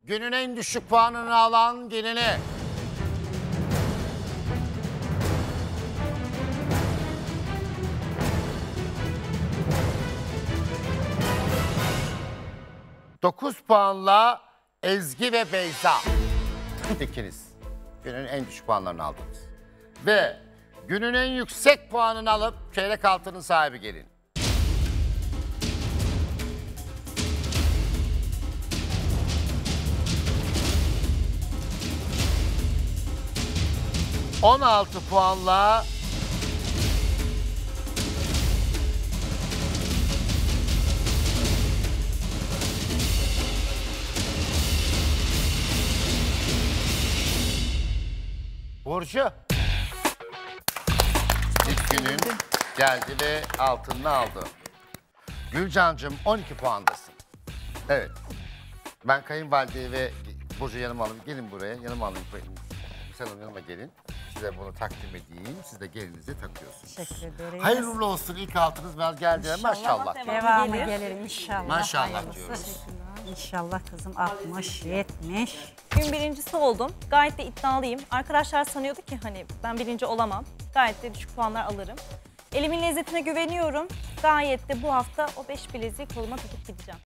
günün en düşük puanını alan gelini. Dokuz puanla Ezgi ve Beyza. İkiniz günün en düşük puanlarını aldınız. Ve günün en yüksek puanını alıp çeyrek altının sahibi gelin. ...16 puanla... Burcu. İlk günün geldi ve altınını aldı. Gülcancığım 12 puandasın. Evet. Ben kayınvalideyi ve Burcu yanıma alayım. Gelin buraya, yanıma alayım. Sen yanıma gelin. Size bunu takdim edeyim. Siz de gelinize takıyorsunuz. Teşekkür ederiz. Hayırlı olsun. İlk altınız biraz geldi. Maşallah. Devamı gelir inşallah. Maşallah Hayırlısı. diyoruz. İnşallah kızım 60, 70. Gün birincisi oldum. Gayet de iddialıyım. Arkadaşlar sanıyordu ki hani ben birinci olamam. Gayet de düşük puanlar alırım. Elimin lezzetine güveniyorum. Gayet de bu hafta o 5 bileziği koluma takıp gideceğim.